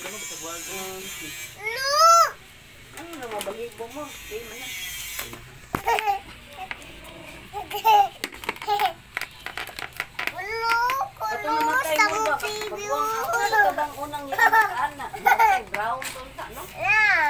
mo sa buwan. No! Ano na mabalibo mo? Di man na. Ulo, Ato kulo, namatay mo ba? sa baby. Pagbuwang ako, ito bang unang yan? Ana, namatay, brown to sa, no? Na.